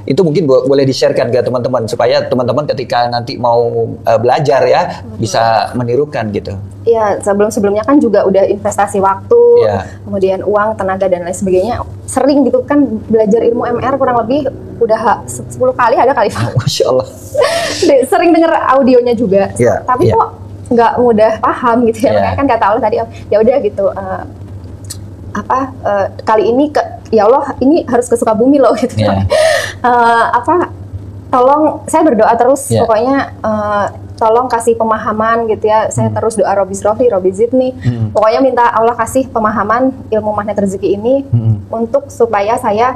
Itu mungkin boleh di-sharekan ke teman-teman supaya teman-teman ketika nanti mau belajar ya bisa menirukan gitu. Iya, sebelumnya kan juga udah investasi waktu, kemudian uang, tenaga dan lain sebagainya. Sering gitu kan belajar ilmu MR kurang lebih udah 10 kali ada kali. Masya Allah. Sering denger audionya juga, tapi kok nggak mudah paham gitu ya. Makanya kan kata Allah tadi, ya udah gitu. Kali ini ya Allah ini harus ke Sukabumi loh gitu. Tolong saya berdoa terus pokoknya tolong kasih pemahaman gitu ya. Saya terus doa Robi Zrofi, Robi Zidni. Pokoknya minta Allah kasih pemahaman ilmu magnet rezeki ini untuk supaya saya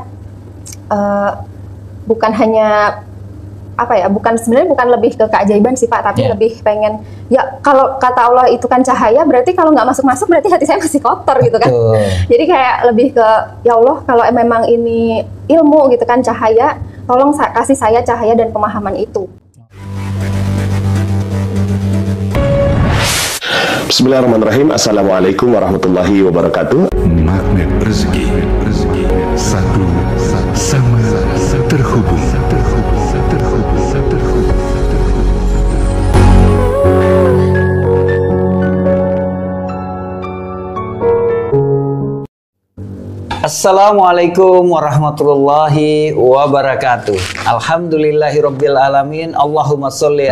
bukan hanya sebenarnya bukan lebih ke keajaiban sih Pak, tapi lebih pengen ya kalau kata Allah itu kan cahaya, berarti kalau nggak masuk berarti hati saya masih kotor gitu kan. Jadi kayak lebih ke ya Allah kalau memang ini ilmu gitu kan cahaya, tolong kasih saya cahaya dan pemahaman itu. Bismillahirrahmanirrahim. Assalamualaikum warahmatullahi wabarakatuh. Magnet rezeki, satu sama terhubung. Assalamualaikum warahmatullahi wabarakatuh. Alhamdulillahirabbil alamin. Allahumma sholli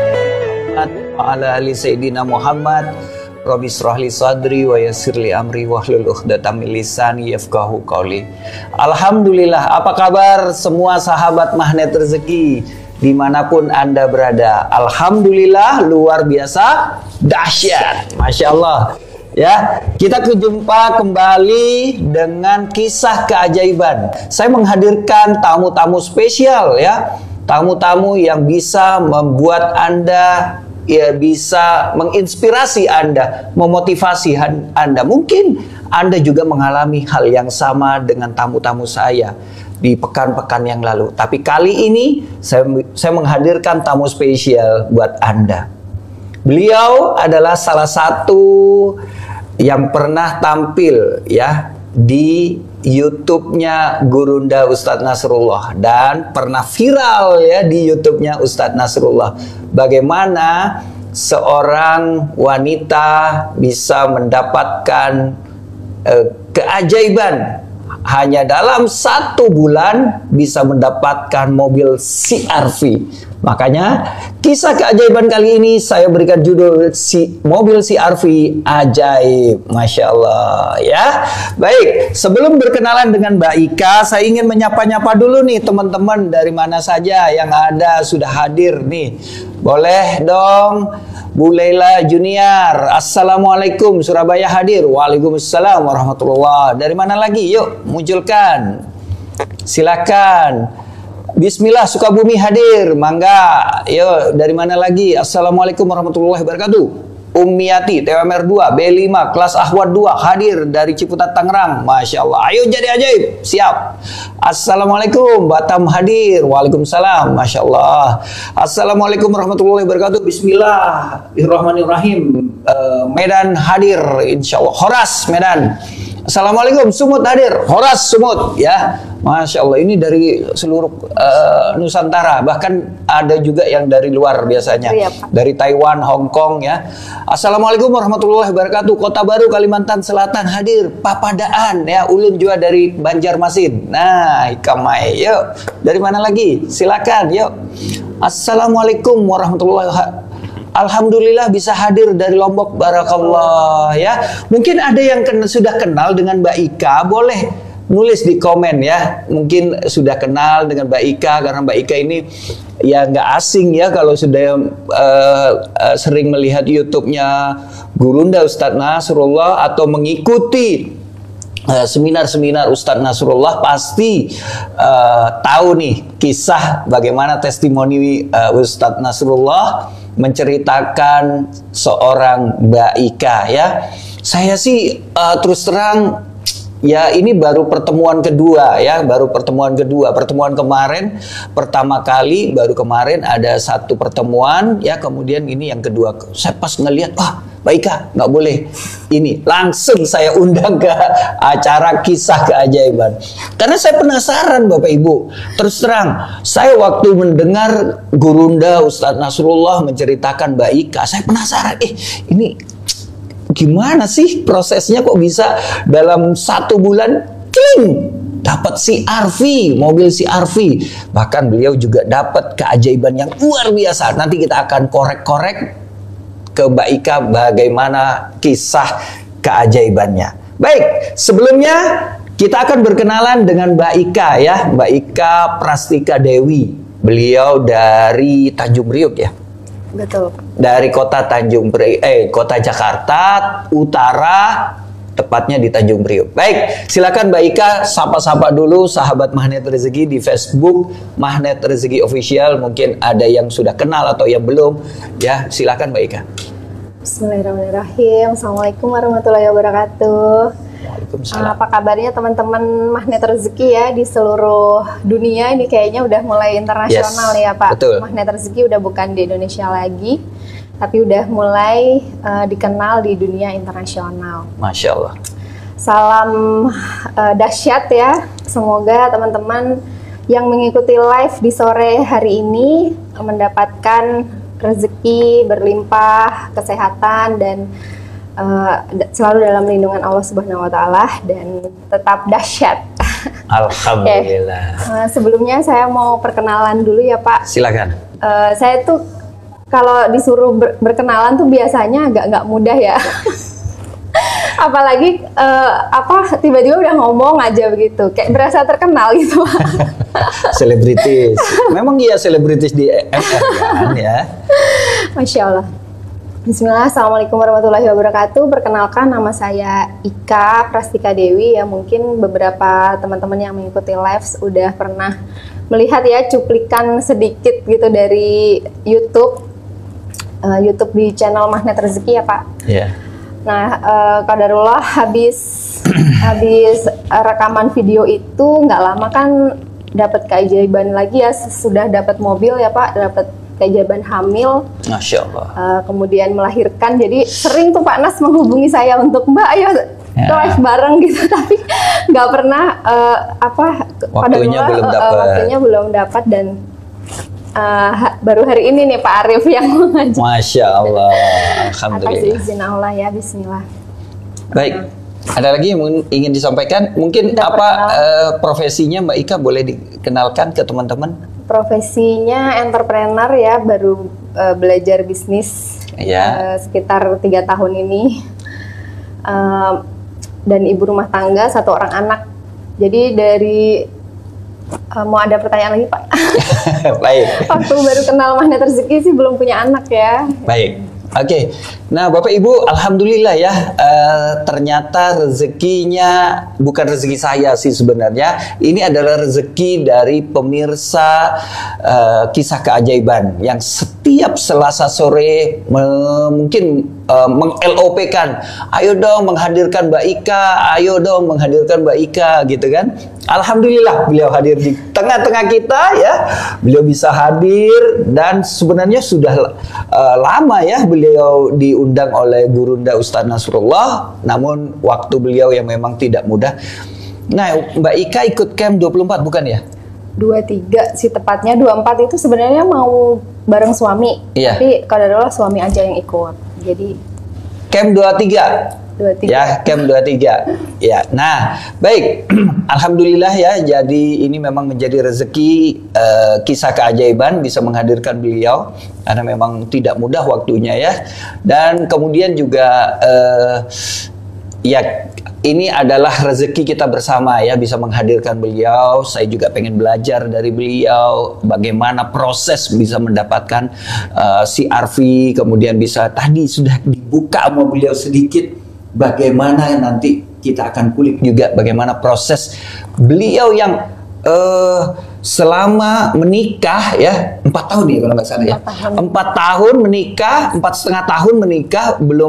ala ali sayyidina Muhammad. Rabbi shrahli sadri wa yassirli amri wahlul 'uqdatam min lisani yafqahu qawli. Alhamdulillah, apa kabar semua sahabat magnet rezeki dimanapun Anda berada? Alhamdulillah, luar biasa, dahsyat, Masya Allah. Ya, kita berjumpa kembali dengan kisah keajaiban. Saya menghadirkan tamu-tamu spesial ya, tamu-tamu yang bisa membuat Anda ya bisa menginspirasi Anda, memotivasi Anda. Mungkin Anda juga mengalami hal yang sama dengan tamu-tamu saya di pekan-pekan yang lalu. Tapi kali ini saya menghadirkan tamu spesial buat Anda. Beliau adalah salah satu yang pernah tampil ya di YouTube-nya Gurunda Ustadz Nasrullah dan pernah viral ya di YouTube-nya Ustadz Nasrullah. Bagaimana seorang wanita bisa mendapatkan keajaiban hanya dalam 1 bulan bisa mendapatkan mobil CR-V. Makanya kisah keajaiban kali ini saya berikan judul mobil CR-V ajaib. Masya Allah ya. Baik, sebelum berkenalan dengan Mbak Ika, saya ingin menyapa-nyapa dulu nih teman-teman dari mana saja yang ada sudah hadir nih. Boleh dong Bu Leila Junior. Assalamualaikum, Surabaya hadir. Waalaikumsalam warahmatullahi. Dari mana lagi? Yuk munculkan. Silakan. Bismillah, Sukabumi hadir, mangga. Yo, dari mana lagi? Assalamualaikum warahmatullahi wabarakatuh. Ummiati, TWMR 2, B5, kelas Ahwad 2 hadir dari Ciputat Tangerang. Masya Allah. Ayo jadi ajaib. Siap. Assalamualaikum, Batam hadir. Waalaikumsalam. Masya Allah. Assalamualaikum warahmatullahi wabarakatuh. Bismillahirrahmanirrahim. Medan hadir, insya Allah. Horas, Medan. Assalamualaikum, Sumut hadir. Horas, Sumut ya. Masya Allah, ini dari seluruh Nusantara, bahkan ada juga yang dari luar biasanya, dari Taiwan, Hong Kong ya. Assalamualaikum warahmatullahi wabarakatuh. Kota Baru, Kalimantan Selatan hadir. Papadaan ya, Ulun juga dari Banjarmasin. Nah, Ikamai, yuk. Dari mana lagi? Silakan, yuk. Assalamualaikum warahmatullahi wabarakatuh. Alhamdulillah bisa hadir dari Lombok, barakallah ya. Mungkin ada yang sudah kenal dengan Mbak Ika, boleh nulis di komen ya. Mungkin sudah kenal dengan Mbak Ika karena Mbak Ika ini ya nggak asing ya kalau sudah sering melihat YouTube-nya Gurunda Ustadz Nasrullah atau mengikuti seminar-seminar Ustadz Nasrullah pasti tahu nih kisah bagaimana testimoni Ustadz Nasrullah menceritakan seorang Mbak Ika ya. Saya sih terus terang Ya ini baru pertemuan kedua ya, baru pertemuan kedua. Pertemuan kemarin pertama kali baru kemarin ada satu pertemuan ya, kemudian ini yang kedua. Saya pas ngelihat, Mbak Ika nggak boleh ini, langsung saya undang ke acara kisah keajaiban. Karena saya penasaran Bapak Ibu. Terus terang, saya waktu mendengar Gurunda Ustadz Nasrullah menceritakan Mbak Ika, saya penasaran, ini gimana sih prosesnya kok bisa dalam 1 bulan dapat CR-V, mobil CR-V. Bahkan beliau juga dapat keajaiban yang luar biasa. Nanti kita akan korek-korek ke Mbak Ika bagaimana kisah keajaibannya. Baik, sebelumnya kita akan berkenalan dengan Mbak Ika ya, Mbak Ika Prastika Dewi. Beliau dari Tanjung Priok ya. Betul. Dari kota kota Jakarta Utara, tepatnya di Tanjung Priok. Baik, silakan Mbak Ika sapa-sapa dulu sahabat Magnet Rezeki di Facebook Magnet Rezeki Official. Mungkin ada yang sudah kenal atau yang belum. Ya, silakan Mbak Ika. Bismillahirrahmanirrahim. Assalamualaikum warahmatullahi wabarakatuh. Apa kabarnya teman-teman Magnet Rezeki ya di seluruh dunia? Ini kayaknya udah mulai internasional ya Pak. Betul. Magnet Rezeki udah bukan di Indonesia lagi, tapi udah mulai dikenal di dunia internasional. Masya Allah. Salam dahsyat ya. Semoga teman-teman yang mengikuti live di sore hari ini mendapatkan rezeki berlimpah, kesehatan, dan selalu dalam lindungan Allah Subhanahu wa Ta'ala, dan tetap dahsyat. Alhamdulillah. Sebelumnya saya mau perkenalan dulu ya Pak. Silakan. Saya tuh kalau disuruh berkenalan tuh biasanya agak nggak mudah ya. Apalagi tiba-tiba udah ngomong aja begitu, kayak berasa terkenal gitu. Selebritis. Memang iya selebritis di FR kan ya. Masya Allah. Bismillah, Assalamualaikum warahmatullahi wabarakatuh. Perkenalkan, nama saya Ika Prastika Dewi. Ya, mungkin beberapa teman-teman yang mengikuti live udah pernah melihat ya cuplikan sedikit gitu dari YouTube di channel Magnet Rezeki ya Pak. Iya. Nah, qadarullah habis rekaman video itu nggak lama kan dapat keajaiban lagi ya, sudah dapat mobil ya Pak, dapat keajaiban hamil. Masya Allah. Kemudian melahirkan. Jadi sering tuh Pak Nas menghubungi saya untuk Mbak ayo live bareng gitu, tapi nggak pernah waktunya belum dapat, dan baru hari ini nih Pak Arif yang mengajak. Masya Allah. Alhamdulillah. Atas izin Allah ya, Bismillah. Baik. Ada lagi yang ingin disampaikan? Mungkin profesinya Mbak Ika boleh dikenalkan ke teman-teman? Profesinya entrepreneur ya, baru belajar bisnis sekitar 3 tahun ini, dan ibu rumah tangga, 1 orang anak. Jadi dari mau ada pertanyaan lagi Pak? Baik. Waktu baru kenal Magnet Rezeki sih belum punya anak ya. Baik. Oke, nah Bapak Ibu, alhamdulillah ya, ternyata rezekinya bukan rezeki saya sih sebenarnya. Ini adalah rezeki dari pemirsa kisah keajaiban yang setiap Selasa sore mungkin meng-LOP-kan, ayo dong menghadirkan Mbak Ika, ayo dong menghadirkan Mbak Ika gitu kan. Alhamdulillah beliau hadir di tengah-tengah kita ya. Beliau bisa hadir, dan sebenarnya sudah lama ya beliau diundang oleh Gurunda Ustadz Nasrullah, namun waktu beliau yang memang tidak mudah. Nah, Mbak Ika ikut camp 24 bukan ya? 23 sih tepatnya, 24 itu sebenarnya mau bareng suami. Iya. Tapi kalau suami aja yang ikut. Jadi camp 23. Ya, camp 23. Ya. Nah, baik. Alhamdulillah ya. Jadi ini memang menjadi rezeki kisah keajaiban bisa menghadirkan beliau, karena memang tidak mudah waktunya ya. Dan kemudian juga ya ini adalah rezeki kita bersama ya, bisa menghadirkan beliau. Saya juga pengen belajar dari beliau bagaimana proses bisa mendapatkan CR-V, kemudian bisa tadi sudah dibuka sama beliau sedikit bagaimana nanti kita akan kulik juga bagaimana proses beliau yang selama menikah ya 4 tahun ya kalau nggak salah ya, 4 tahun menikah, 4,5 tahun menikah,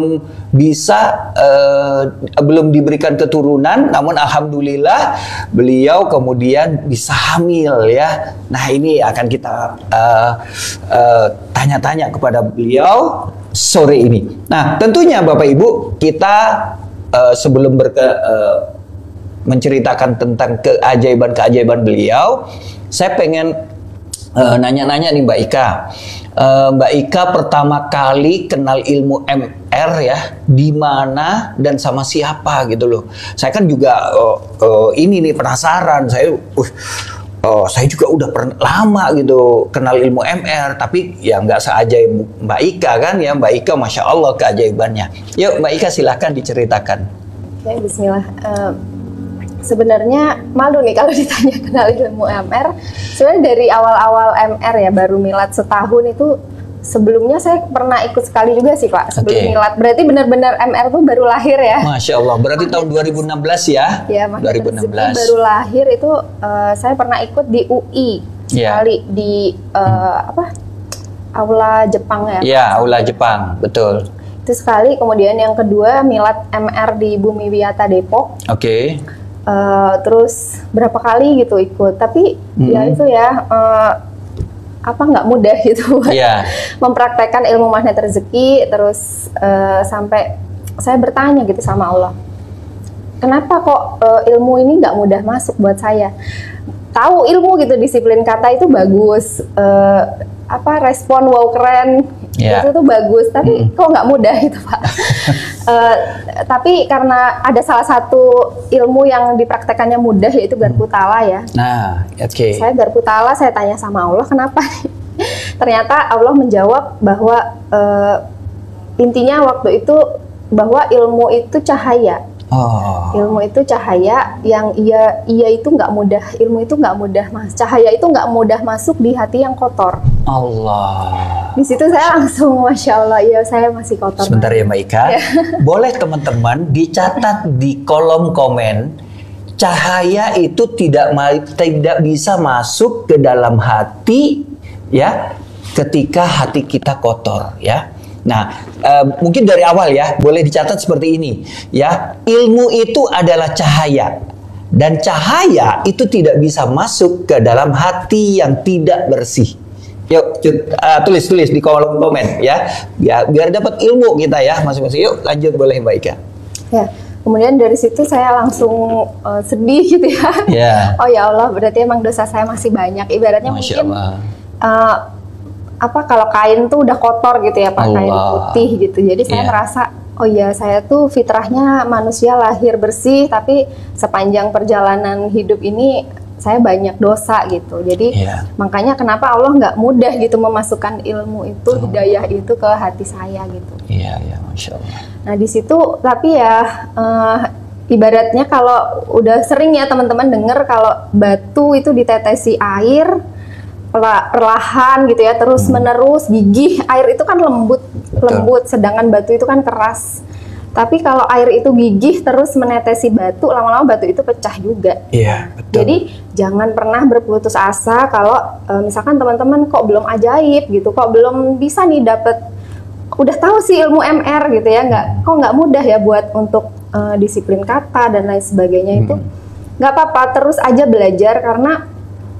belum diberikan keturunan, namun alhamdulillah beliau kemudian bisa hamil ya. Nah ini akan kita tanya-tanya kepada beliau sore ini. Nah tentunya Bapak Ibu, kita sebelum menceritakan tentang keajaiban-keajaiban beliau, saya pengen nanya-nanya nih Mbak Ika. Mbak Ika pertama kali kenal ilmu MR ya, di mana dan sama siapa gitu loh. Saya kan juga ini nih penasaran. Saya juga udah lama gitu kenal ilmu MR, tapi ya nggak seajaib Mbak Ika kan ya. Mbak Ika Masya Allah keajaibannya. Yuk Mbak Ika silahkan diceritakan. Oke, bismillah. Sebenarnya malu nih kalau ditanya kenal ilmu MR. Sebenarnya dari awal-awal MR ya, baru milad setahun itu, sebelumnya saya pernah ikut sekali juga sih Pak, sebelum milad. Berarti benar-benar MR tuh baru lahir ya. Masya Allah, berarti tahun 2016 ya? Ya, 2016. Baru lahir itu saya pernah ikut di UI sekali, di Aula Jepang ya? Iya, Aula Jepang, betul. Itu sekali, kemudian yang kedua milad MR di Bumi Wiyata Depok. Oke. Terus berapa kali gitu ikut, tapi ya itu ya nggak mudah gitu mempraktekkan ilmu magnet rezeki. Terus sampai saya bertanya gitu sama Allah, kenapa kok ilmu ini nggak mudah masuk buat saya? Tahu ilmu gitu, disiplin kata itu bagus, respon wow keren itu tuh bagus, tapi kok nggak mudah itu Pak. Tapi karena ada salah satu ilmu yang dipraktekannya mudah, yaitu Garpu Tala ya. Nah, Saya Garpu Tala, saya tanya sama Allah kenapa. Ternyata Allah menjawab bahwa intinya waktu itu bahwa ilmu itu cahaya. Ilmu itu cahaya yang ia itu nggak mudah, ilmu itu nggak mudah cahaya itu nggak mudah masuk di hati yang kotor. Allah. Di situ saya langsung Masya Allah, ya saya masih kotor. Sebentar ya Mbak Ika, boleh teman-teman dicatat di kolom komen, cahaya itu tidak bisa masuk ke dalam hati ya, ketika hati kita kotor ya. Nah, mungkin dari awal ya, boleh dicatat seperti ini ya. Ilmu itu adalah cahaya, dan cahaya itu tidak bisa masuk ke dalam hati yang tidak bersih. Yuk, tulis di kolom komen ya, biar dapat ilmu kita ya masing-masing. Yuk, lanjut boleh Mbak Ika. Ya, kemudian dari situ saya langsung sedih gitu ya. Oh ya Allah, berarti emang dosa saya masih banyak. Ibaratnya Masya mungkin Allah. Kalau kain tuh udah kotor gitu ya Pak, kain putih gitu. Jadi saya merasa, oh ya saya tuh fitrahnya manusia lahir bersih, tapi sepanjang perjalanan hidup ini saya banyak dosa gitu. Jadi makanya kenapa Allah nggak mudah gitu memasukkan ilmu itu, hidayah itu ke hati saya gitu. Iya, Masya Allah. Nah di situ, tapi ya ibaratnya kalau udah sering ya teman-teman dengar kalau batu itu ditetesi air perlahan gitu ya, terus menerus gigih. Air itu kan lembut, sedangkan batu itu kan keras. Tapi kalau air itu gigih terus menetesi batu, lama-lama batu itu pecah juga. Iya, betul. Jadi jangan pernah berputus asa kalau misalkan teman-teman kok belum ajaib gitu, kok belum bisa nih dapet, udah tahu sih ilmu MR gitu ya, kok nggak mudah ya buat untuk disiplin kata dan lain sebagainya. Itu nggak apa-apa, terus aja belajar, karena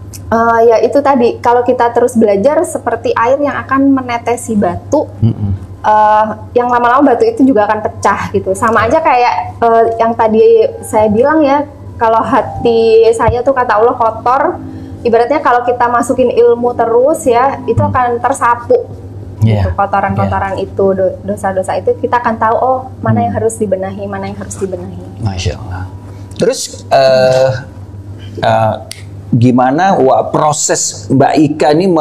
ya itu tadi, kalau kita terus belajar seperti air yang akan menetesi batu, yang lama-lama batu itu juga akan pecah gitu. Sama aja kayak yang tadi saya bilang ya, kalau hati saya tuh kata Allah kotor, ibaratnya kalau kita masukin ilmu terus ya, itu akan tersapu gitu, kotoran-kotoran itu, dosa-dosa itu kita akan tahu, oh mana yang harus dibenahi, mana yang harus dibenahi. Masya Allah. Terus gimana proses Mbak Ika ini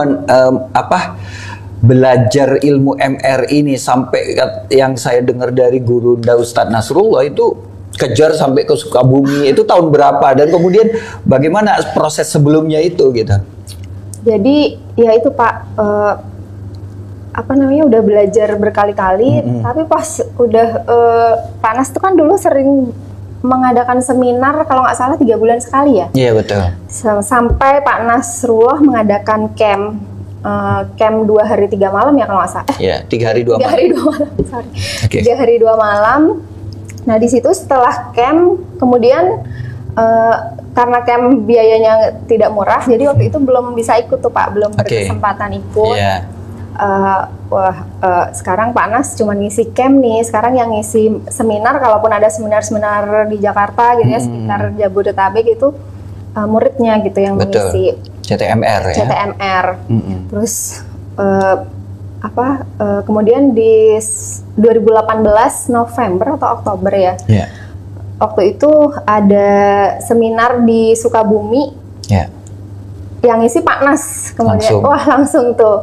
belajar ilmu MR ini, sampai yang saya dengar dari guru Ustadz Nasrullah itu kejar sampai ke Sukabumi, itu tahun berapa, dan kemudian bagaimana proses sebelumnya itu gitu? Jadi ya itu Pak, udah belajar berkali-kali, tapi pas udah panas tuh kan dulu sering mengadakan seminar kalau nggak salah 3 bulan sekali ya. Iya betul. Sampai Pak Nasrullah mengadakan camp 2 hari 3 malam ya kalau nggak salah. Iya, 3 hari 2 malam. 3 hari 2 malam, sorry. Oke. 3 hari 2 malam. Nah di situ setelah camp, kemudian karena camp biayanya tidak murah, jadi waktu itu belum bisa ikut tuh Pak, belum berkesempatan ikut. Iya. Sekarang Pak Nas cuma ngisi camp nih, sekarang yang ngisi seminar, kalaupun ada seminar-seminar di Jakarta gitu ya, sekitar Jabodetabek itu muridnya gitu yang mengisi. CTMR ya. CTMR. Terus kemudian di 2018 November atau Oktober ya. Yeah. Waktu itu ada seminar di Sukabumi. Yeah. Yang ngisi Pak Nas kemudian. Langsung. Wah, langsung tuh.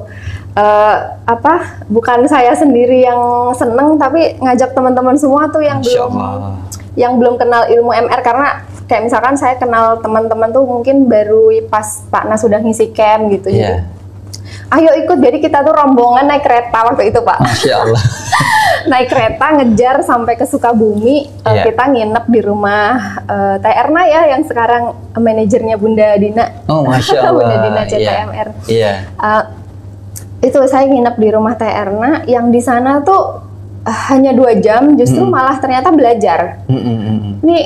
Bukan saya sendiri yang seneng, tapi ngajak teman-teman semua tuh yang belum kenal ilmu MR, karena kayak misalkan saya kenal teman-teman tuh mungkin baru pas Pak Nas sudah ngisi camp gitu. Yeah. Jadi, ayo ikut. Jadi kita tuh rombongan naik kereta waktu itu Pak. Masya Allah. Naik kereta ngejar sampai ke Sukabumi. Kita nginep di rumah Teh Erna ya, yang sekarang manajernya Bunda Dina. Oh Masya Allah. Bunda Dina CTMR. Iya. Itu saya nginep di rumah Teh Erna, yang di sana tuh hanya 2 jam, justru malah ternyata belajar. Ini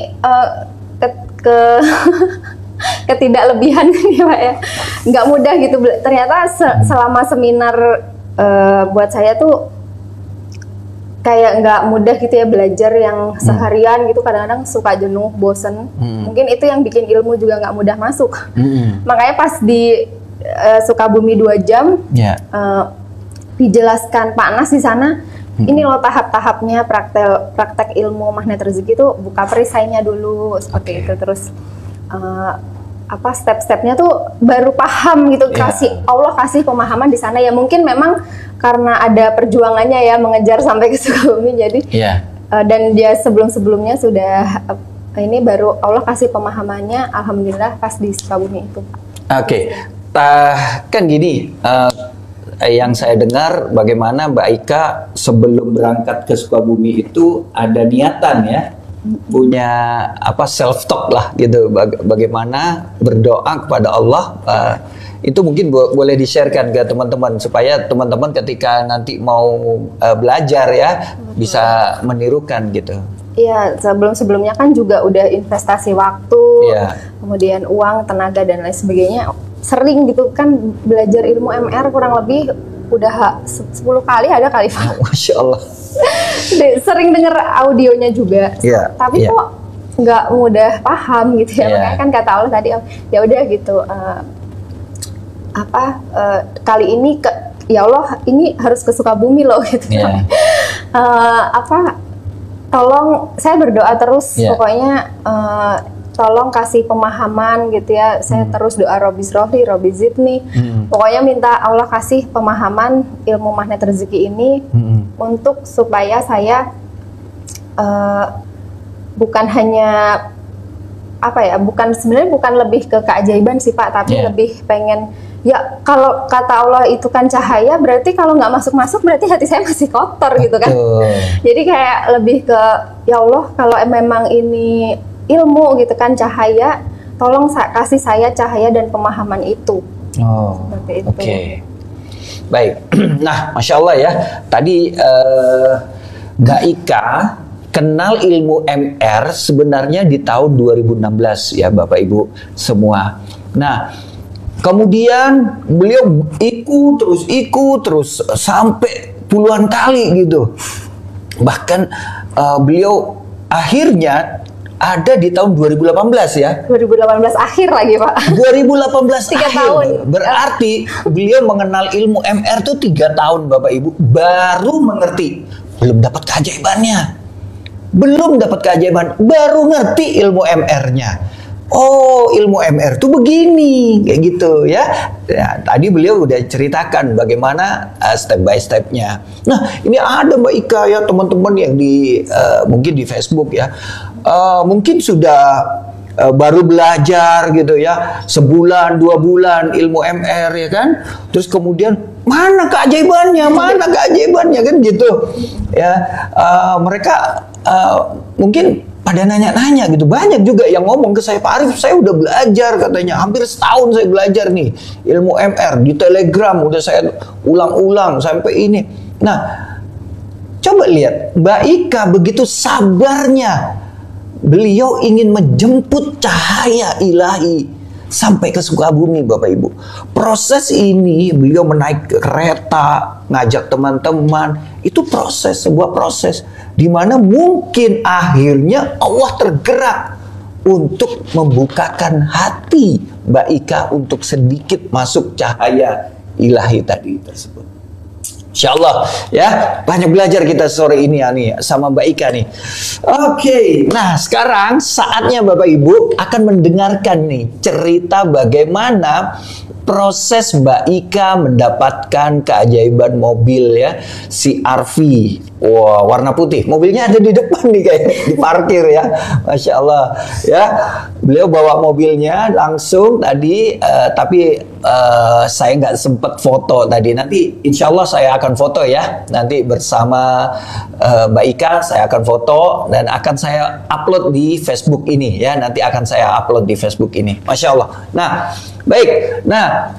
ketidaklebihan nih Pak ya, nggak mudah gitu. Ternyata selama seminar buat saya tuh kayak nggak mudah gitu ya, belajar yang seharian gitu, kadang-kadang suka jenuh, bosen. Mungkin itu yang bikin ilmu juga nggak mudah masuk. Makanya pas di Sukabumi 2 jam, dijelaskan Pak Nas di sana, ini loh tahap-tahapnya praktek ilmu magnet rezeki itu, buka perisainya dulu seperti itu, terus step-stepnya tuh baru paham gitu. Allah kasih pemahaman di sana ya. Mungkin memang karena ada perjuangannya ya, mengejar sampai ke Sukabumi, jadi dan dia sebelumnya sudah ini baru Allah kasih pemahamannya, alhamdulillah pas di Sukabumi itu. Oke. Kan gini, yang saya dengar bagaimana Mbak Ika sebelum berangkat ke Sukabumi itu ada niatan ya, punya self talk lah gitu, bagaimana berdoa kepada Allah. Itu mungkin boleh di-sharekan ke teman-teman supaya teman-teman ketika nanti mau belajar ya bisa menirukan gitu. Iya, sebelumnya kan juga udah investasi waktu, kemudian uang, tenaga dan lain sebagainya. Sering gitu kan belajar ilmu MR, kurang lebih udah 10 kali ada kali Pak. Masya Allah. Sering denger audionya juga, tapi kok nggak mudah paham gitu ya. Makanya kan kata Allah tadi, ya udah gitu. Kali ini ya Allah, ini harus ke Sukabumi loh gitu. Tolong, saya berdoa terus pokoknya. Tolong kasih pemahaman gitu ya. Saya terus doa Robbi Srohli, Robbi Zidni. Pokoknya minta Allah kasih pemahaman ilmu magnet rezeki ini untuk supaya saya bukan hanya sebenarnya bukan lebih ke keajaiban sih Pak, tapi lebih pengen ya, kalau kata Allah itu kan cahaya, berarti kalau nggak masuk berarti hati saya masih kotor gitu kan. Jadi kayak lebih ke ya Allah, kalau memang ini ilmu gitu kan, cahaya, tolong kasih saya cahaya dan pemahaman itu. Seperti itu. Baik. Nah, Masya Allah ya, tadi Mbak Ika kenal ilmu MR sebenarnya di tahun 2016 ya Bapak Ibu semua. Nah, kemudian beliau ikut terus sampai puluhan kali gitu. Bahkan beliau akhirnya ada di tahun 2018 ya. 2018 akhir lagi Pak. 2018 3 akhir. tahun. Berarti beliau mengenal ilmu MR tuh 3 tahun Bapak Ibu. Baru mengerti. Belum dapat keajaibannya. Baru ngerti ilmu MR-nya. Oh, ilmu MR tuh begini, kayak gitu ya. Tadi beliau udah ceritakan bagaimana step by stepnya. Nah, ini ada Mbak Ika ya, teman-teman yang mungkin di Facebook ya, mungkin sudah baru belajar gitu ya, sebulan 2 bulan ilmu MR ya kan. Terus kemudian mana keajaibannya kan gitu ya. Mereka mungkin pada nanya-nanya gitu. Banyak juga yang ngomong ke saya, Pak Arif, saya udah belajar katanya, hampir setahun saya belajar nih ilmu MR di Telegram, udah saya ulang-ulang sampai ini. Nah, coba lihat Mbak Ika begitu sabarnya, beliau ingin menjemput cahaya ilahi sampai ke Sukabumi, Bapak Ibu. Proses ini beliau menaik kereta, ngajak teman-teman, itu proses, sebuah proses di mana mungkin akhirnya Allah tergerak untuk membukakan hati Mbak Ika untuk sedikit masuk cahaya ilahi tadi tersebut. Insya Allah ya, banyak belajar kita sore ini ya nih sama Mbak Ika nih. Oke, nah sekarang saatnya Bapak Ibu akan mendengarkan nih cerita bagaimana proses Mbak Ika mendapatkan keajaiban mobil ya, CR-V. Wah, warna putih. Mobilnya ada di depan nih kayak di parkir ya. Masya Allah ya. Beliau bawa mobilnya langsung tadi, tapi saya nggak sempat foto tadi. Nanti insya Allah saya akan foto ya. Nanti bersama Mbak Ika saya akan foto dan akan saya upload di Facebook ini ya. Nanti akan saya upload di Facebook ini. Masya Allah. Nah, baik. Nah,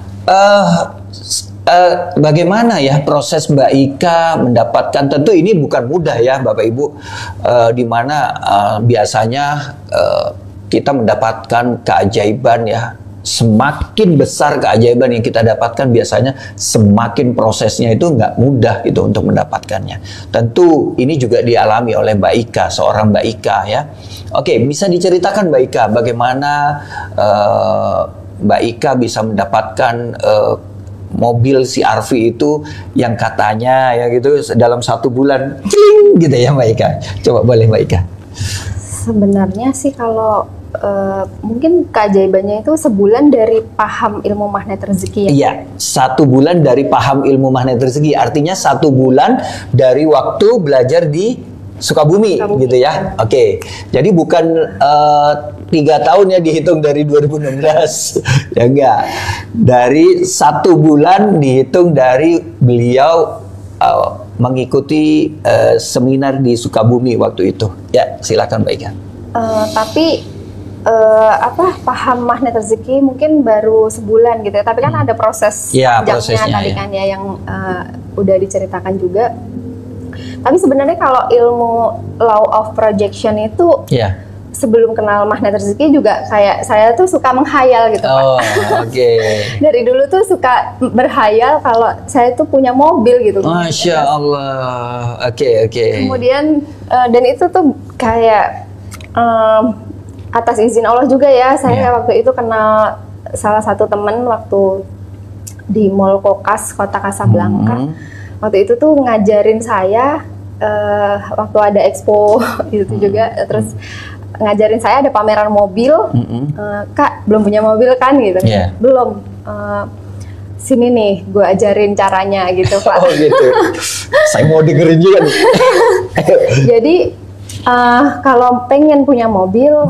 bagaimana ya proses Mbak Ika mendapatkan, tentu ini bukan mudah ya Bapak Ibu, di mana biasanya kita mendapatkan keajaiban ya, semakin besar keajaiban yang kita dapatkan biasanya semakin prosesnya itu nggak mudah itu untuk mendapatkannya. Tentu ini juga dialami oleh Mbak Ika, seorang Mbak Ika ya. Oke, bisa diceritakan Mbak Ika bagaimana Mbak Ika bisa mendapatkan mobil CR-V itu yang katanya ya gitu dalam 1 bulan cling gitu ya Mbak Ika. Coba boleh Mbak Ika. Sebenarnya sih kalau mungkin keajaibannya itu sebulan dari paham ilmu magnet rezeki ya. Iya, 1 bulan dari paham ilmu magnet rezeki. Artinya 1 bulan dari waktu belajar di Sukabumi gitu ya. Oke. Jadi bukan 3 tahun ya dihitung dari 2016. Ya enggak. Dari 1 bulan dihitung dari beliau mengikuti seminar di Sukabumi waktu itu. Ya, silakan Mbak Ika. Tapi paham magnet rezeki mungkin baru sebulan gitu ya. Tapi kan ada proses panjangnya tadi kan ya yang udah diceritakan juga. Tapi sebenarnya kalau ilmu law of projection itu sebelum kenal magnet rezeki juga kayak saya tuh suka menghayal gitu Pak. Oke. Dari dulu tuh suka berhayal kalau saya tuh punya mobil gitu. Masya Allah. Oke. Kemudian dan itu tuh kayak atas izin Allah juga ya. Saya waktu itu kenal salah satu teman waktu di Mall Kokas Kota Kasablanka. Waktu itu tuh ngajarin saya waktu ada expo itu juga, terus ngajarin saya ada pameran mobil. Kak, belum punya mobil kan gitu? Belum. Sini nih, gue ajarin caranya gitu Pak. Oh gitu. Saya mau dengerin juga nih. Jadi kalau pengen punya mobil,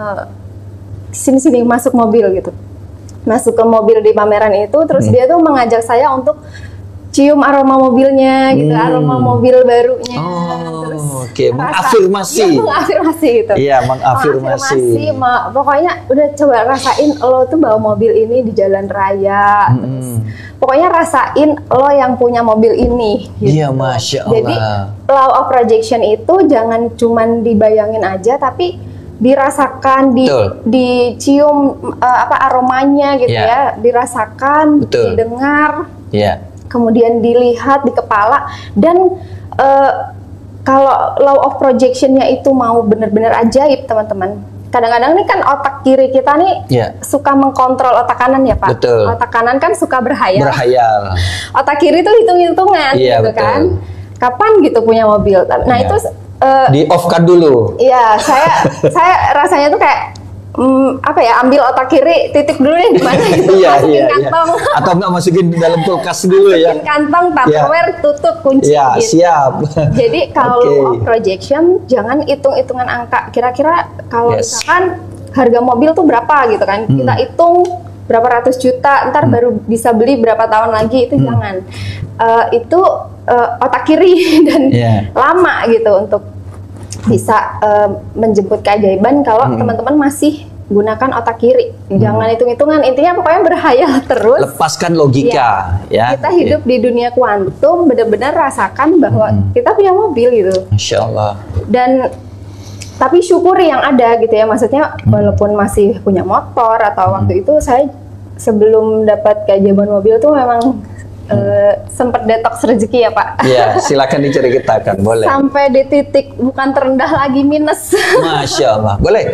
sini masuk mobil gitu. Masuk ke mobil di pameran itu, terus dia tuh mengajak saya untuk cium aroma mobilnya gitu, aroma mobil barunya. Terus mengafirmasi. Mengafirmasi gitu. Iya, mengafirmasi. Pokoknya udah coba rasain lo tuh bawa mobil ini di jalan raya. Pokoknya rasain lo yang punya mobil ini. Gitu. Iya, Masya Allah. Jadi law of projection itu jangan cuman dibayangin aja, tapi dirasakan, dicium aromanya gitu ya, dirasakan, didengar. Kemudian dilihat di kepala, dan kalau law of projectionnya itu mau benar-benar ajaib teman-teman. Kadang-kadang nih kan otak kiri kita nih suka mengkontrol otak kanan ya Pak. Otak kanan kan suka berhayal. Otak kiri tuh hitung-hitungan gitu kan. Kapan gitu punya mobil. Nah itu di off kan dulu. Iya, saya rasanya tuh kayak ambil otak kiri, titik dulu deh di mana gitu, masukin kantong. Atau enggak masukin di dalam kulkas dulu ya. Masukin kantong, tupperware, tutup, kunci gitu. Siap. Jadi kalau law of projection jangan hitung-hitungan angka. Kira-kira kalau misalkan harga mobil tuh berapa gitu kan. Kita hitung berapa ratus juta, ntar baru bisa beli berapa tahun lagi, itu jangan. Itu otak kiri dan lama gitu untuk bisa menjemput keajaiban kalau teman-teman masih gunakan otak kiri. Jangan hitung-hitungan, intinya pokoknya berhayal terus. Lepaskan logika, ya. Kita hidup di dunia kuantum, benar-benar rasakan bahwa kita punya mobil gitu. Masya Allah. Dan tapi syukuri yang ada gitu ya, maksudnya walaupun masih punya motor atau waktu itu saya sebelum dapat keajaiban mobil tuh memang sempat detox rezeki ya Pak. Iya, silakan diceritakan, boleh. Sampai di titik bukan terendah lagi, minus. Masya Allah, boleh.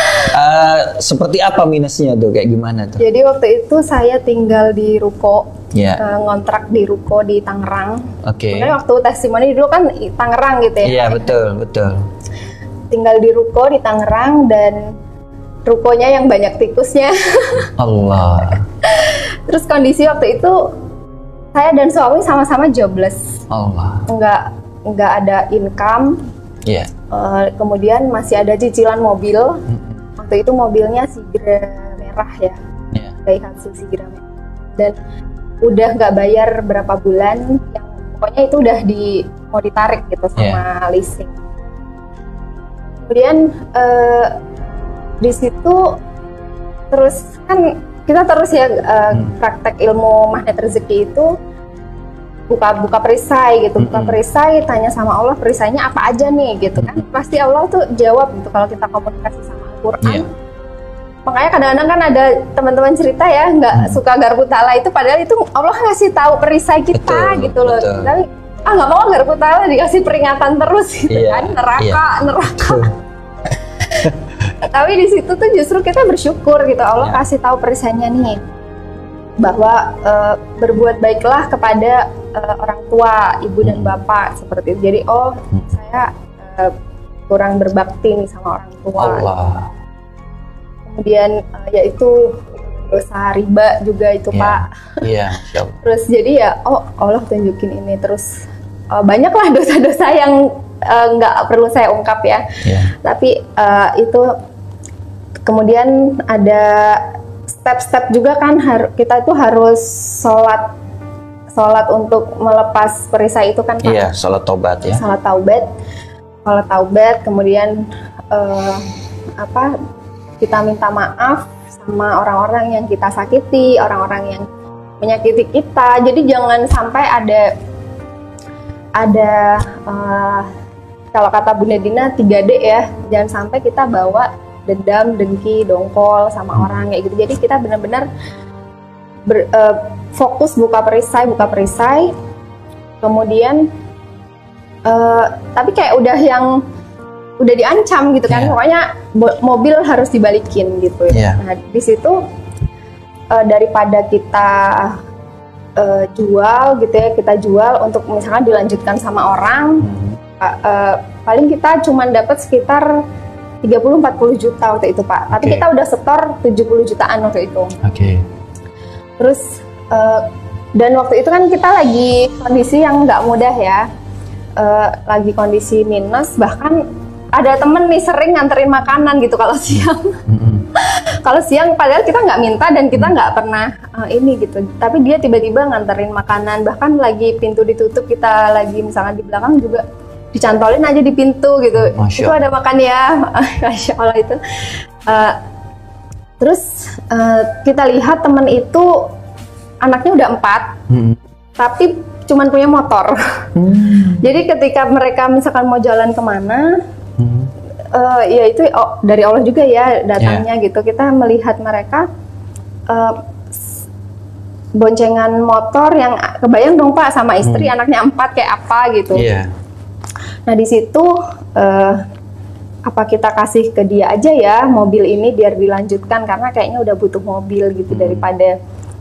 Seperti apa minusnya tuh, kayak gimana tuh? Jadi waktu itu saya tinggal di ruko, ngontrak di ruko di Tangerang. Oke. Makanya waktu testimoni dulu kan Tangerang gitu ya. Iya, betul. Tinggal di ruko di Tangerang dan rukonya yang banyak tikusnya. Allah. Terus kondisi waktu itu saya dan suami sama-sama jobless. Allah. Nggak ada income. Iya. Kemudian masih ada cicilan mobil. Waktu itu mobilnya Sigra merah ya. Daihatsu Sigra merah. Dan udah nggak bayar berapa bulan. Yang pokoknya itu udah mau ditarik gitu sama leasing. Kemudian di situ terus kan kita terus ya praktek ilmu magnet rezeki itu buka perisai gitu, buka perisai, tanya sama Allah perisainya apa aja nih gitu kan, pasti Allah tuh jawab gitu kalau kita komunikasi sama Al-Quran. Makanya kadang-kadang kan ada teman-teman cerita ya nggak suka garpu tala itu, padahal itu Allah ngasih tahu perisai kita gitu loh. Tapi nggak mau garpu tala dikasih peringatan terus gitu kan, neraka. Tapi di situ tuh justru kita bersyukur gitu, Allah kasih tahu perisainya nih bahwa berbuat baiklah kepada orang tua, ibu dan bapak seperti itu. Jadi saya kurang berbakti nih sama orang tua. Allah. Kemudian yaitu dosa riba juga itu Pak. Iya. Terus jadi ya Allah tunjukin ini terus banyaklah dosa-dosa yang nggak perlu saya ungkap ya. Tapi itu kemudian ada step-step juga kan, kita itu harus sholat untuk melepas perisai itu kan Pak? Iya, sholat taubat ya. Sholat taubat, kemudian kita minta maaf sama orang-orang yang kita sakiti, orang-orang yang menyakiti kita. Jadi jangan sampai ada kalau kata Bunda Dina 3D ya, jangan sampai kita bawa dendam, dengki, dongkol sama orang kayak gitu. Jadi kita benar-benar fokus buka perisai. Kemudian tapi kayak udah diancam gitu kan. Pokoknya mobil harus dibalikin gitu. Nah, di situ daripada kita jual gitu ya, kita jual untuk misalkan dilanjutkan sama orang, paling kita cuma dapat sekitar 30-40 juta waktu itu Pak. Tapi kita udah setor 70 jutaan waktu itu. Terus dan waktu itu kan kita lagi kondisi yang nggak mudah ya, lagi kondisi minus, bahkan ada temen nih sering nganterin makanan gitu kalau siang. Kalau siang padahal kita nggak minta dan kita nggak pernah ini gitu, tapi dia tiba-tiba nganterin makanan, bahkan lagi pintu ditutup, kita lagi misalnya di belakang juga dicantolin aja di pintu gitu. Itu ada makan ya. Masya Allah itu. Terus kita lihat temen itu anaknya udah 4, tapi cuman punya motor. Jadi ketika mereka misalkan mau jalan kemana, ya itu dari Allah juga ya datangnya gitu. Kita melihat mereka boncengan motor yang kebayang dong Pak sama istri, anaknya 4 kayak apa gitu. Nah di situ apa kita kasih ke dia aja ya mobil ini biar dilanjutkan, karena kayaknya udah butuh mobil gitu daripada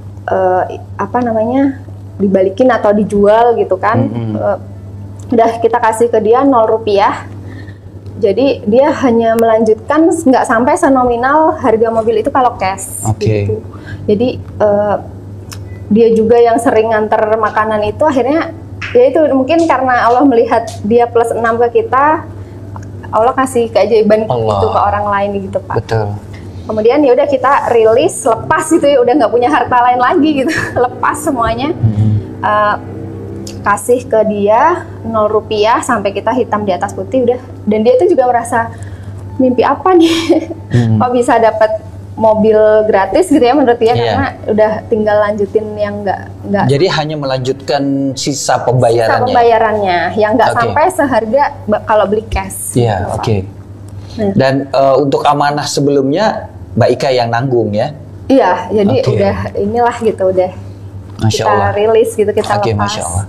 dibalikin atau dijual gitu kan. Udah kita kasih ke dia 0 rupiah. Jadi dia hanya melanjutkan nggak sampai senominal harga mobil itu kalau cash gitu. Jadi dia juga yang sering nganter makanan itu akhirnya ya itu mungkin karena Allah melihat dia plus 6 ke kita, Allah kasih keajaiban itu ke orang lain gitu Pak. Betul. Kemudian ya udah kita rilis, lepas gitu ya, udah nggak punya harta lain lagi gitu, lepas semuanya. kasih ke dia 0 rupiah sampai kita hitam di atas putih udah. Dan dia itu juga merasa mimpi apa nih, kok bisa dapat mobil gratis gitu ya menurut dia, karena udah tinggal lanjutin yang nggak. Jadi hanya melanjutkan sisa pembayarannya. Sisa pembayarannya yang nggak sampai seharga kalau beli cash. Iya, oke. Dan untuk amanah sebelumnya Mbak Ika yang nanggung ya? Iya, jadi udah inilah gitu, udah Masya kita Allah. rilis gitu, kita lepas. Masya Allah.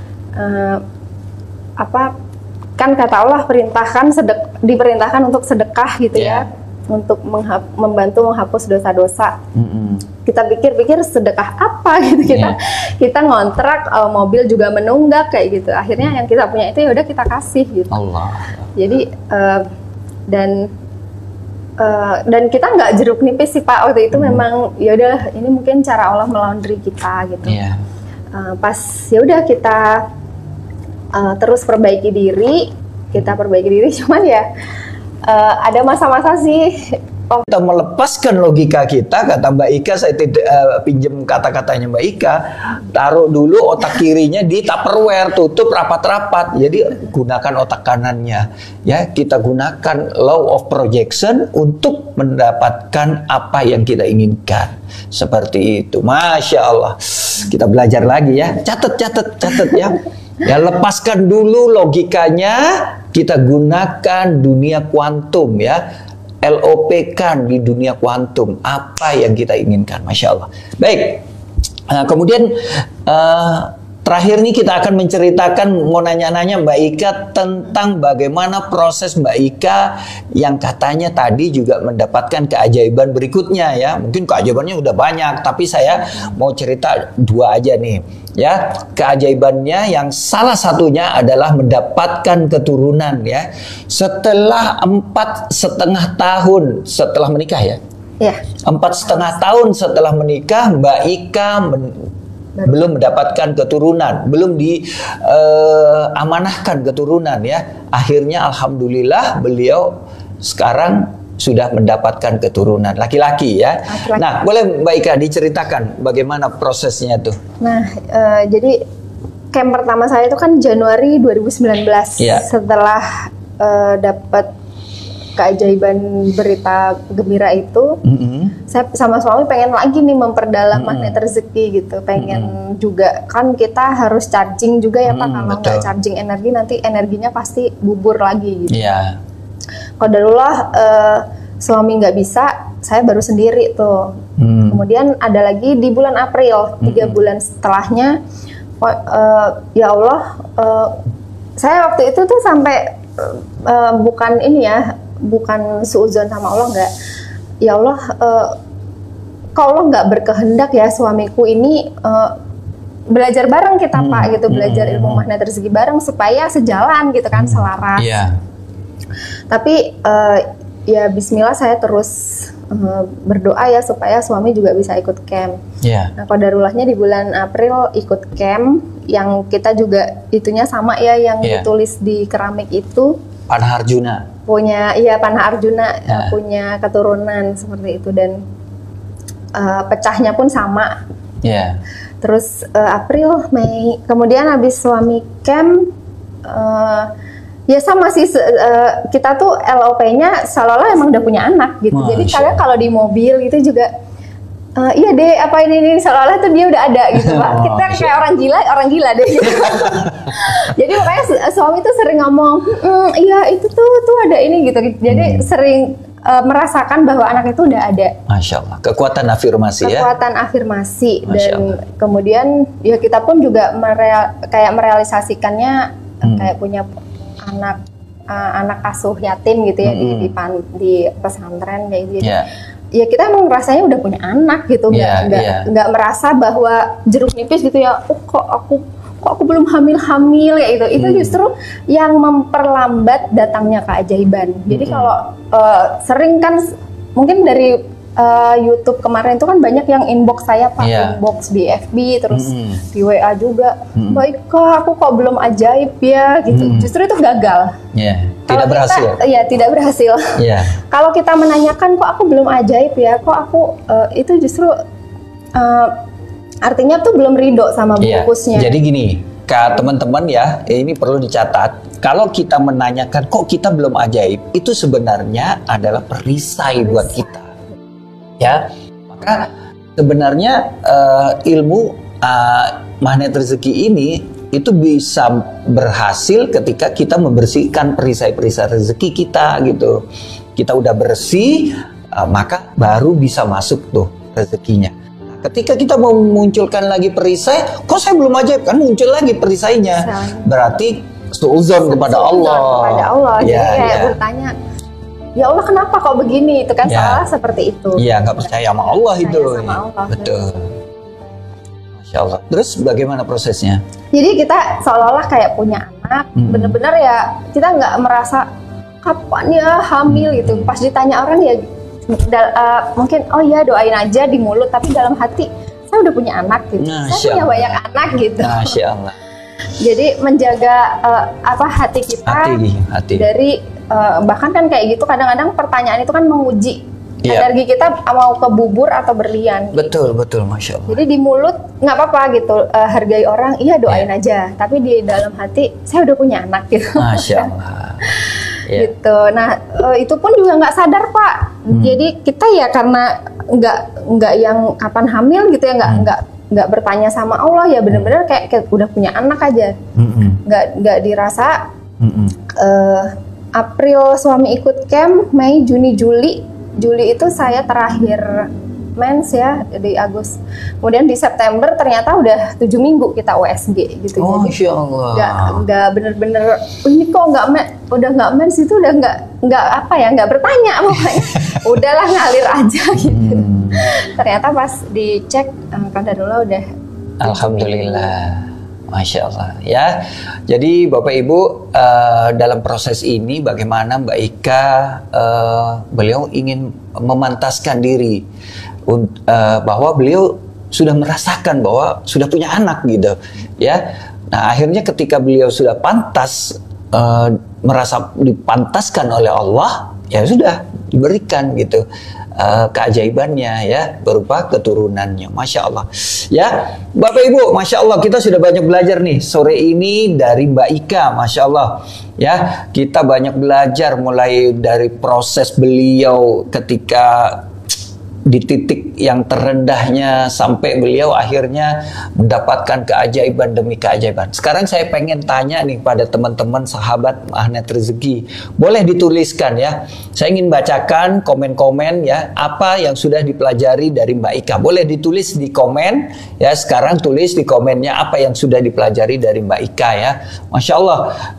Kan kata Allah diperintahkan untuk sedekah gitu ya, untuk membantu menghapus dosa-dosa. Kita pikir-pikir sedekah apa gitu, kita ngontrak, mobil juga menunggak kayak gitu. Akhirnya yang kita punya itu ya udah kita kasih gitu. Allah. Jadi dan kita nggak jeruk nipis sih Pak waktu itu, memang ya udah ini mungkin cara Allah melaundry kita gitu. Pas ya udah kita terus perbaiki diri, cuman ya ada masa-masa sih. Kita melepaskan logika kita, kata Mbak Ika, saya tidak pinjam kata-katanya Mbak Ika, taruh dulu otak kirinya di Tupperware, tutup rapat-rapat. Jadi gunakan otak kanannya. Ya, kita gunakan law of projection untuk mendapatkan apa yang kita inginkan. Seperti itu. Masya Allah. Kita belajar lagi ya. Catat ya. Ya, lepaskan dulu logikanya, kita gunakan dunia kuantum ya. LOP kan di dunia kuantum apa yang kita inginkan, Masya Allah. Baik, kemudian terakhir nih kita akan menceritakan, mau nanya-nanya Mbak Ika tentang bagaimana proses Mbak Ika yang katanya tadi juga mendapatkan keajaiban berikutnya ya. Mungkin keajaibannya udah banyak, tapi saya mau cerita 2 aja nih ya. Keajaibannya yang salah satunya adalah mendapatkan keturunan ya. Setelah 4,5 tahun setelah menikah ya. 4,5 tahun setelah menikah, Mbak Ika belum mendapatkan keturunan, belum diamanahkan keturunan ya. Akhirnya alhamdulillah beliau sekarang sudah mendapatkan keturunan laki-laki ya. Nah, boleh Mbak Ika diceritakan bagaimana prosesnya tuh? Nah, jadi camp pertama saya itu kan Januari 2019. Setelah dapat keajaiban berita gembira itu, saya sama suami pengen lagi nih memperdalam magnet rezeki gitu. Pengen juga, kan kita harus charging juga ya Pak. Kalau nggak charging energi, nanti energinya pasti bubur lagi gitu. Qadarullah suami nggak bisa, saya baru sendiri tuh. Kemudian ada lagi di bulan April, 3 bulan setelahnya, ya Allah, saya waktu itu tuh sampai bukan ini ya, bukan suudzon sama Allah, nggak. Ya Allah, kok Allah nggak berkehendak ya suamiku ini belajar bareng kita Pak gitu, belajar ilmu magnet rezeki bareng supaya sejalan gitu kan, selaras. Tapi ya Bismillah saya terus berdoa ya supaya suami juga bisa ikut camp. Nah, qadarullahnya di bulan April ikut camp, yang kita juga itunya sama ya, yang ditulis di keramik itu. Panah Arjuna. Panah Arjuna punya keturunan seperti itu, dan pecahnya pun sama. Terus April, Mei, kemudian habis suami camp, ya sama sih, kita tuh LOP-nya seolah-olah emang udah punya anak gitu. Jadi kalian kalau di mobil gitu juga, iya deh, apa ini seolah-olah tuh dia udah ada gitu Pak. Kita kayak orang gila deh gitu. Jadi makanya suami tuh sering ngomong, iya itu tuh ada ini gitu. Jadi sering merasakan bahwa anak itu udah ada. Masya Allah, kekuatan afirmasi ya. Kekuatan afirmasi. Dan kemudian ya kita pun juga kayak merealisasikannya, kayak punya anak asuh yatim gitu ya, di pesantren kayak gitu. Ya kita emang rasanya udah punya anak gitu, nggak merasa bahwa jeruk nipis gitu ya. Kok aku belum hamil ya itu. Itu justru yang memperlambat datangnya keajaiban. Jadi kalau sering kan mungkin dari YouTube kemarin itu kan banyak yang inbox saya Pak, inbox di FB terus di WA juga, Mbak Ika aku kok belum ajaib ya gitu. Justru itu gagal. Tidak berhasil. Tidak berhasil. Kalau kita menanyakan kok aku belum ajaib ya, kok aku itu justru artinya tuh belum ridho sama bungkusnya. Jadi gini, teman-teman ya, ini perlu dicatat. Kalau kita menanyakan kok kita belum ajaib, itu sebenarnya adalah perisai buat kita. Ya, maka sebenarnya ilmu magnet rezeki ini itu bisa berhasil ketika kita membersihkan perisai-perisai rezeki kita gitu. Kita udah bersih, maka baru bisa masuk tuh rezekinya. Ketika kita mau memunculkan lagi perisai, kok saya belum ajaib, kan muncul lagi perisainya. Berarti suudzon kepada Allah. Kepada Allah. Jadi kayak bertanya, ya Allah kenapa kok begini? Itu kan salah seperti itu. Iya, nggak percaya sama Allah itu. Sama Allah. Betul. Masya Allah. Terus bagaimana prosesnya? Jadi kita seolah-olah kayak punya anak, bener-bener ya kita nggak merasa kapan ya hamil gitu. Pas ditanya orang ya mungkin oh ya doain aja di mulut, tapi dalam hati saya udah punya anak gitu. Saya punya banyak anak gitu. Masya Allah. Jadi menjaga hati kita hati. Dari bahkan kan kayak gitu kadang-kadang pertanyaan itu kan menguji energi kita mau ke bubur atau berlian. Betul, Masya Allah. Jadi di mulut nggak apa-apa gitu, hargai orang, iya doain aja. Tapi di dalam hati saya udah punya anak gitu. Masya Allah. Gitu. Nah itu pun juga nggak sadar Pak. Jadi kita ya karena nggak yang kapan hamil gitu ya, nggak bertanya sama Allah ya, bener-bener kayak udah punya anak aja. Nggak dirasa. April suami ikut camp, Mei, Juni, Juli itu saya terakhir mens ya di Agustus. Kemudian di September ternyata udah 7 minggu kita USG gitu. Oh, Masya Allah. Nggak bener-bener ini kok udah nggak mens itu udah nggak bertanya pokoknya. Udahlah ngalir aja gitu. Ternyata pas dicek kadarullah udah. Alhamdulillah. Masya Allah ya. Jadi Bapak Ibu dalam proses ini bagaimana Mbak Ika beliau ingin memantaskan diri bahwa beliau sudah merasakan bahwa sudah punya anak gitu ya. Nah akhirnya ketika beliau sudah pantas merasa dipantaskan oleh Allah, ya sudah diberikan gitu keajaibannya ya berupa keturunannya. Masya Allah ya Bapak Ibu, Masya Allah kita sudah banyak belajar nih sore ini dari Mbak Ika. Masya Allah ya, kita banyak belajar mulai dari proses beliau ketika di titik yang terendahnya sampai beliau akhirnya mendapatkan keajaiban demi keajaiban. Sekarang saya pengen tanya nih pada teman-teman sahabat magnet rezeki, boleh dituliskan ya. Saya ingin bacakan komen-komen ya, apa yang sudah dipelajari dari Mbak Ika. Boleh ditulis di komen ya. Sekarang tulis di komennya apa yang sudah dipelajari dari Mbak Ika ya. Masya Allah,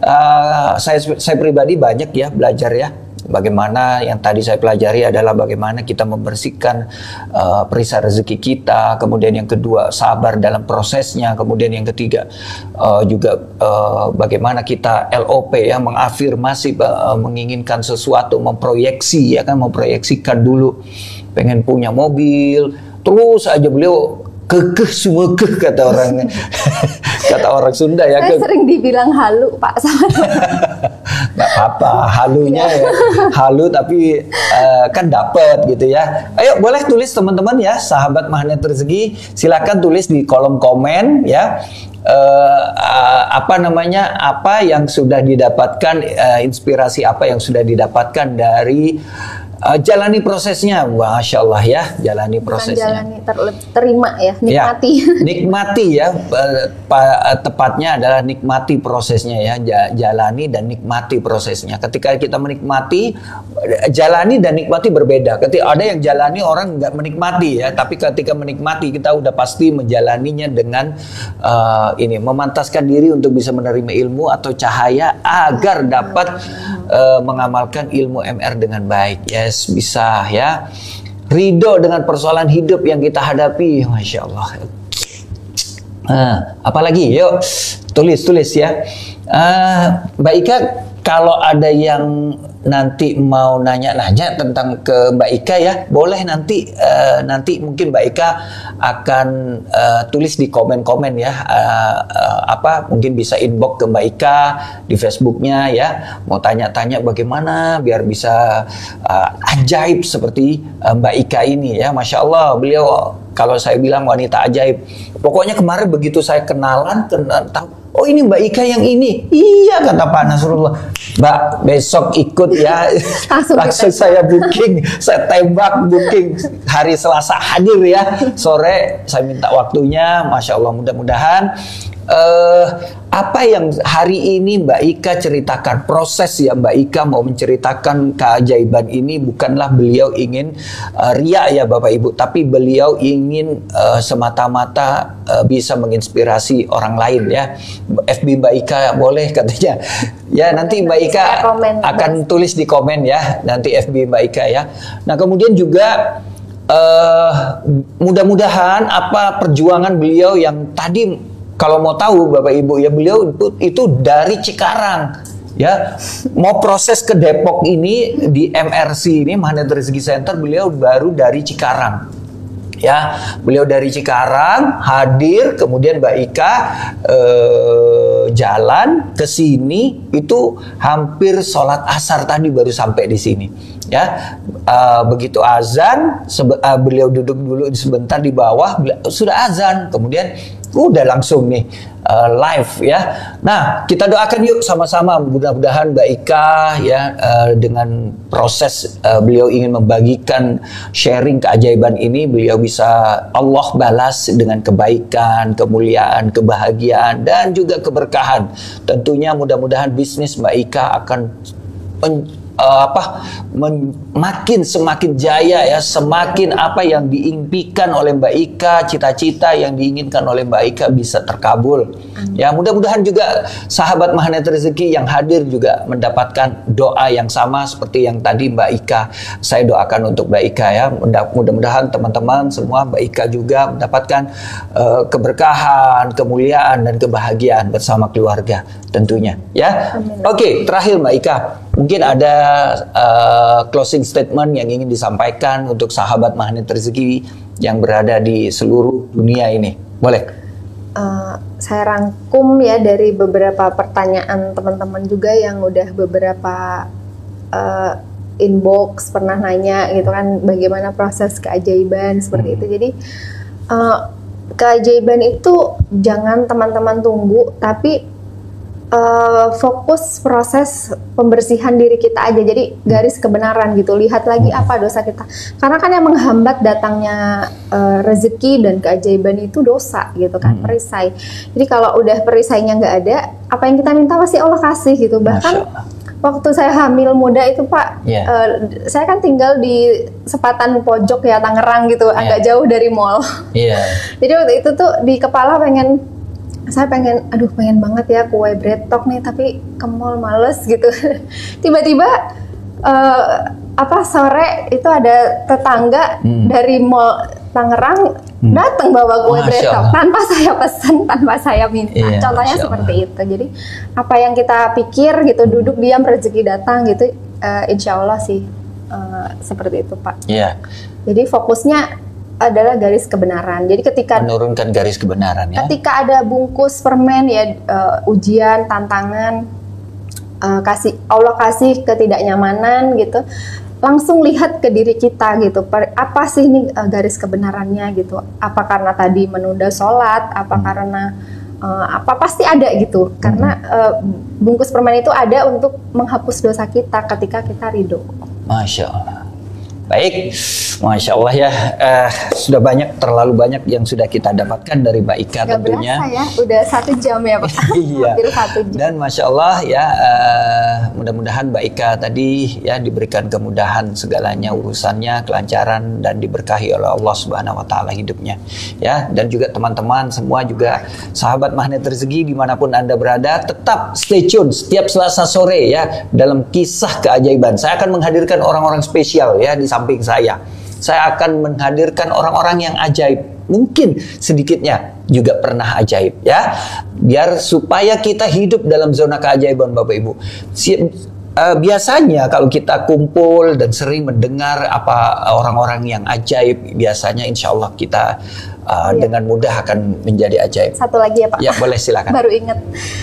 saya pribadi banyak ya belajar ya. Bagaimana yang tadi saya pelajari adalah bagaimana kita membersihkan perisai rezeki kita. Kemudian yang kedua sabar dalam prosesnya. Kemudian yang ketiga juga bagaimana kita LOP ya, mengafirmasi, menginginkan sesuatu, memproyeksi ya kan, memproyeksikan dulu pengen punya mobil. Terus aja beliau kekeh semua kata orang kata orang Sunda ya. Saya sering dibilang halu Pak sama nggak apa-apa, halunya ya halu tapi kan dapat gitu ya. Ayo boleh tulis teman-teman ya, sahabat magnet rezeki, silakan tulis di kolom komen ya. Apa yang sudah didapatkan, inspirasi apa yang sudah didapatkan dari jalani prosesnya. Masya Allah ya, jalani prosesnya. Terima ya, nikmati. Ya, nikmati ya, tepatnya adalah nikmati prosesnya ya, jalani dan nikmati prosesnya. Ketika kita menikmati, jalani dan nikmati berbeda. Ketika ada yang jalani orang nggak menikmati ya, tapi ketika menikmati kita udah pasti menjalaninya dengan memantaskan diri untuk bisa menerima ilmu atau cahaya agar dapat mengamalkan ilmu MR dengan baik. Yes, bisa ya. Ridho dengan persoalan hidup yang kita hadapi. Masya Allah. Apalagi? Yuk, tulis ya. Mbak Ika, kalau ada yang nanti mau nanya-nanya tentang ke Mbak Ika ya, boleh nanti mungkin Mbak Ika akan tulis di komen-komen ya, mungkin bisa inbox ke Mbak Ika di Facebooknya ya, mau tanya-tanya bagaimana biar bisa ajaib seperti Mbak Ika ini ya. Masya Allah, beliau kalau saya bilang wanita ajaib. Pokoknya kemarin begitu saya kenalan tahu Oh ini Mbak Ika yang ini. Iya kata Pak Nasrullah. Mbak besok ikut ya. Langsung saya booking, saya tembak booking hari Selasa hadir ya. Sore saya minta waktunya, Masya Allah mudah-mudahan. Apa yang hari ini Mbak Ika ceritakan, proses ya Mbak Ika mau menceritakan keajaiban ini bukanlah beliau ingin riak ya Bapak Ibu, tapi beliau ingin semata-mata bisa menginspirasi orang lain ya. FB Mbak Ika boleh katanya. Ya nanti Mbak Ika akan tulis di komen ya, nanti FB Mbak Ika ya. Nah kemudian juga mudah-mudahan apa perjuangan beliau yang tadi, kalau mau tahu Bapak Ibu ya, beliau itu dari Cikarang ya, mau proses ke Depok ini di MRC ini Magnet Rezeki Center, beliau baru dari Cikarang ya, beliau dari Cikarang hadir, kemudian Mbak Ika jalan ke sini itu hampir sholat asar tadi baru sampai di sini ya. Begitu azan beliau duduk dulu sebentar di bawah, sudah azan, kemudian udah langsung nih live ya. Nah kita doakan yuk sama-sama, mudah-mudahan Mbak Ika ya dengan proses beliau ingin membagikan sharing keajaiban ini, beliau bisa Allah balas dengan kebaikan, kemuliaan, kebahagiaan dan juga keberkahan. Tentunya mudah-mudahan bisnis Mbak Ika akan makin semakin jaya ya, semakin apa yang diimpikan oleh Mbak Ika, cita-cita yang diinginkan oleh Mbak Ika bisa terkabul. Ya mudah-mudahan juga sahabat Magnet Rezeki yang hadir juga mendapatkan doa yang sama seperti yang tadi Mbak Ika. Saya doakan untuk Mbak Ika ya, mudah-mudahan teman-teman semua, Mbak Ika juga mendapatkan keberkahan, kemuliaan dan kebahagiaan bersama keluarga tentunya ya. Oke, terakhir Mbak Ika, mungkin ada closing statement yang ingin disampaikan untuk sahabat Magnet Rezeki yang berada di seluruh dunia ini, boleh? Saya rangkum ya dari beberapa pertanyaan teman-teman juga yang udah beberapa inbox pernah nanya gitu kan, bagaimana proses keajaiban seperti itu. Jadi keajaiban itu jangan teman-teman tunggu, tapi fokus proses pembersihan diri kita aja. Jadi garis kebenaran gitu, lihat lagi apa dosa kita, karena kan yang menghambat datangnya rezeki dan keajaiban itu dosa gitu kan, perisai. Jadi kalau udah perisainya nggak ada, apa yang kita minta pasti Allah kasih gitu. Bahkan waktu saya hamil muda itu Pak, saya kan tinggal di sepatan pojok ya Tangerang gitu, agak jauh dari mall. Jadi waktu itu tuh di kepala saya pengen banget ya kue bretok nih, tapi ke mall males gitu. Tiba-tiba sore itu ada tetangga dari mall Tangerang datang bawa kue bretok tanpa saya pesan, tanpa saya minta. Contohnya seperti itu. Jadi apa yang kita pikir gitu, duduk diam rezeki datang gitu, insya Allah sih seperti itu Pak. Jadi fokusnya adalah garis kebenaran. Jadi ketika menurunkan garis kebenaran ya. Ketika ada bungkus permen ya, ujian, tantangan, Allah kasih ketidaknyamanan gitu, langsung lihat ke diri kita gitu. Apa sih ini garis kebenarannya gitu? Apa karena tadi menunda sholat? Apa karena pasti ada gitu. Karena bungkus permen itu ada untuk menghapus dosa kita ketika kita ridho. Masya Allah. Baik, Masya Allah ya, sudah terlalu banyak yang sudah kita dapatkan dari Mbak Ika tentunya. Berasa ya, udah 1 jam ya Pak. Hampir 1 jam. Dan Masya Allah ya, mudah-mudahan Mbak Ika tadi ya diberikan kemudahan segalanya, urusannya, kelancaran dan diberkahi oleh Allah Subhanahu Wa Taala hidupnya. Ya, dan juga teman-teman semua juga sahabat Magnet Rezeki dimanapun Anda berada, tetap stay tune setiap Selasa sore ya dalam kisah keajaiban. Saya akan menghadirkan orang-orang spesial ya di samping saya. Saya akan menghadirkan orang-orang yang ajaib. Mungkin sedikitnya juga pernah ajaib ya. Biar supaya kita hidup dalam zona keajaiban Bapak Ibu. Biasanya kalau kita kumpul dan sering mendengar apa orang-orang yang ajaib, biasanya insya Allah kita dengan mudah akan menjadi ajaib. Satu lagi ya Pak. Ya boleh silakan. Baru ingat.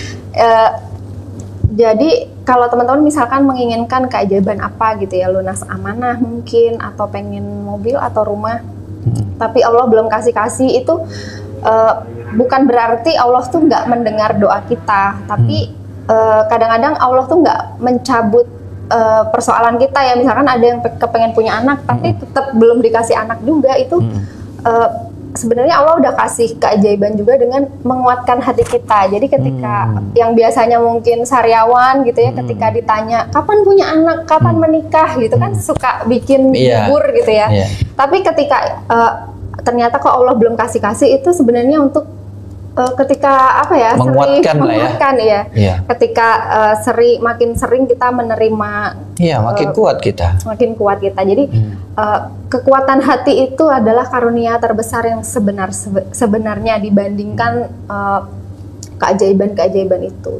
Jadi kalau teman-teman misalkan menginginkan keajaiban apa gitu ya, lunas amanah mungkin, atau pengen mobil atau rumah, tapi Allah belum kasih itu, bukan berarti Allah tuh nggak mendengar doa kita, tapi kadang-kadang Allah tuh nggak mencabut persoalan kita ya. Misalkan ada yang kepengen punya anak tapi tetap belum dikasih anak juga, itu sebenarnya Allah udah kasih keajaiban juga dengan menguatkan hati kita. Jadi ketika yang biasanya mungkin sariawan gitu ya, ketika ditanya kapan punya anak, kapan menikah gitu kan, suka bikin gugur gitu ya. Tapi ketika ternyata kok Allah belum kasih itu sebenarnya untuk ketika apa ya, menguatkan ya. Ketika makin sering kita menerima, makin kuat kita. Jadi kekuatan hati itu adalah karunia terbesar yang sebenarnya dibandingkan keajaiban-keajaiban itu.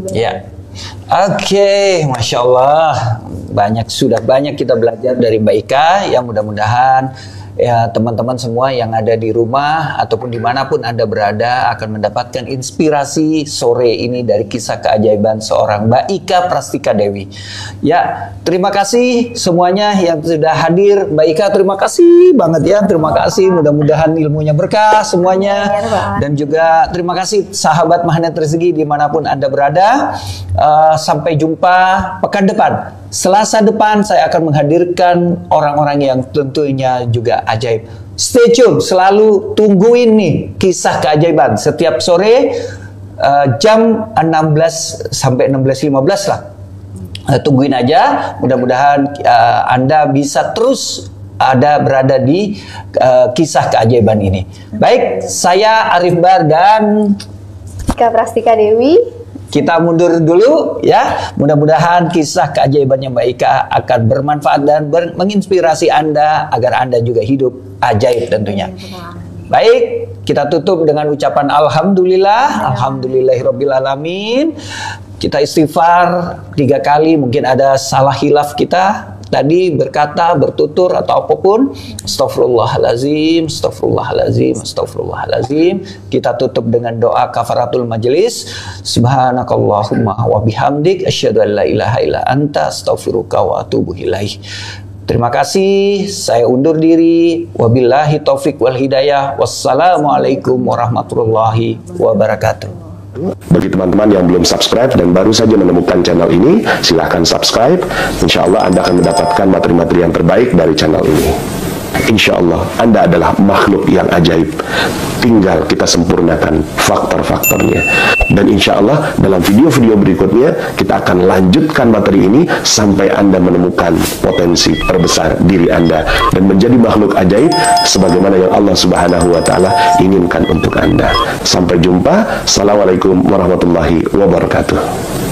Oke, Masya Allah, sudah banyak kita belajar dari Mbak Ika. Yang mudah-mudahan ya teman-teman semua yang ada di rumah ataupun dimanapun Anda berada akan mendapatkan inspirasi sore ini dari kisah keajaiban seorang Mbak Ika Prastika Dewi. Ya, terima kasih semuanya yang sudah hadir. Mbak Ika, terima kasih banget ya. Terima kasih, mudah-mudahan ilmunya berkah semuanya. Dan juga terima kasih sahabat Magnet Rezeki dimanapun Anda berada. Sampai jumpa pekan depan. Selasa depan saya akan menghadirkan orang-orang yang tentunya juga ajaib. Stay tune, selalu tungguin nih kisah keajaiban setiap sore jam 16 sampai 16.15 lah. Tungguin aja, mudah-mudahan Anda bisa terus berada di kisah keajaiban ini. Baik, saya Arif Bar dan Ika Prastika Dewi. Kita mundur dulu ya. Mudah-mudahan kisah keajaibannya Mbak Ika akan bermanfaat dan menginspirasi Anda agar Anda juga hidup ajaib tentunya. Baik, kita tutup dengan ucapan Alhamdulillah, Alhamdulillahirabbil alamin. Kita istighfar 3 kali, mungkin ada salah hilaf kita tadi berkata, bertutur atau apapun. Astaghfirullahalazim, astaghfirullahalazim, astaghfirullahalazim. Kita tutup dengan doa kafaratul majelis. Subhanakallahumma wa bihamdik asyhadu an la ilaha illa anta astaghfiruka wa atubu ilaih. Terima kasih, saya undur diri. Wabillahi taufik wal hidayah. Wassalamualaikum warahmatullahi wabarakatuh. Bagi teman-teman yang belum subscribe dan baru saja menemukan channel ini, silahkan subscribe. Insya Allah Anda akan mendapatkan materi-materi yang terbaik dari channel ini. Insya Allah Anda adalah makhluk yang ajaib. Tinggal kita sempurnakan faktor-faktornya. Dan insya Allah dalam video-video berikutnya kita akan lanjutkan materi ini sampai Anda menemukan potensi terbesar diri Anda dan menjadi makhluk ajaib sebagaimana yang Allah Subhanahu wa Ta'ala inginkan untuk Anda. Sampai jumpa. Assalamualaikum warahmatullahi wabarakatuh.